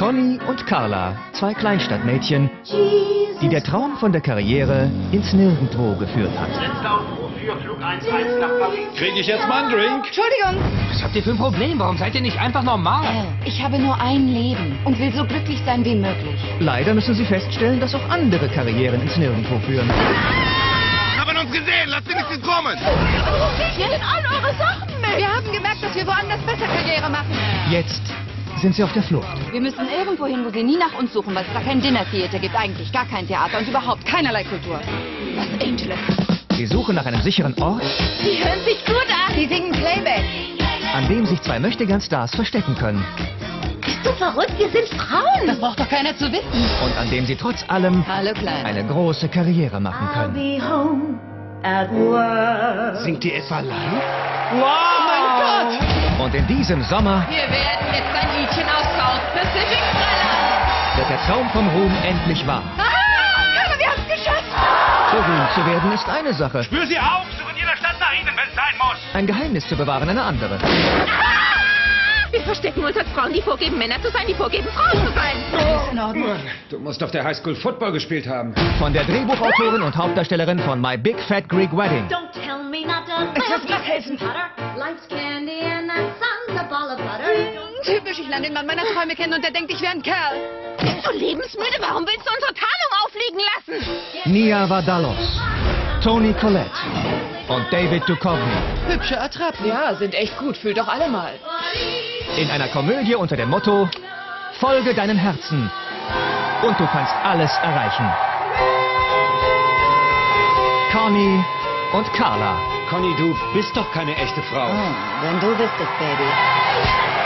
Conny und Carla, zwei Kleinstadtmädchen, die der Traum von der Karriere ins Nirgendwo geführt hat. Letzter Aufruf für Flug 11 nach Paris. Kriege ich jetzt mal einen Drink? Entschuldigung. Was habt ihr für ein Problem? Warum seid ihr nicht einfach normal? Ich habe nur ein Leben und will so glücklich sein wie möglich. Leider müssen sie feststellen, dass auch andere Karrieren ins Nirgendwo führen. Haben uns gesehen, lasst sie nicht kommen! Hier sind all eure Sachen mit. Wir haben gemerkt, dass wir woanders besser Karriere machen. Jetzt sind sie auf der Flucht. Wir müssen irgendwo hin, wo sie nie nach uns suchen, weil es da kein Dinner Theater gibt, eigentlich gar kein Theater und überhaupt keinerlei Kultur. Los Angeles. Sie suchen nach einem sicheren Ort, Die hören sich gut an. Die singen Playback. an dem sich zwei Möchtegern-Stars verstecken können. Bist du verrückt? Wir sind Frauen. Das braucht doch keiner zu wissen. Und an dem sie trotz allem Hallo, Kleine. eine große Karriere machen können. be home at work. Singt die etwa live? Und in diesem Sommer Wir werden jetzt ein Liedchen aus South Pacific trällern. wird der Traum vom Ruhm endlich wahr. Ah, wir haben es geschafft. Berühmt zu werden ist eine Sache, Spür sie auf, suche in jeder Stadt nach ihnen, wenn es sein muss. ein Geheimnis zu bewahren eine andere. Wir verstecken uns als Frauen, die vorgeben, Männer zu sein, die vorgeben, Frauen zu sein. Ist in Ordnung. Du musst auf der Highschool Football gespielt haben. Von der Drehbuchautorin und Hauptdarstellerin von My Big Fat Greek Wedding. Don't tell me not to Ich muss grad helfen. Life's candy and the sun's a ball of butter. Typisch, ich lerne den Mann meiner Träume kennen und der denkt, ich wäre ein Kerl. Bist du lebensmüde? Warum willst du unsere Tarnung aufliegen lassen? Nia Vardalos, Toni Collette und David Duchovny. Hübsche Attrappen. Ja, sind echt gut. Fühlt doch alle mal. In einer Komödie unter dem Motto: Folge deinem Herzen und du kannst alles erreichen. Conny und Carla. Conny, du bist doch keine echte Frau. Wenn du wüsstest, Baby.